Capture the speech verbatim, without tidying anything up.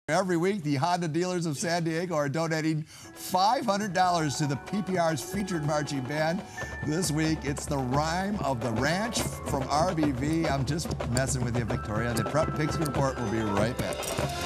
Every week, the Honda dealers of San Diego are donating five hundred dollars to the P P R's featured marching band. This week, it's the Rhyme of the Ranch from R B V. I'm just messing with you, Victoria. The Prep Pigskin Report will be right back.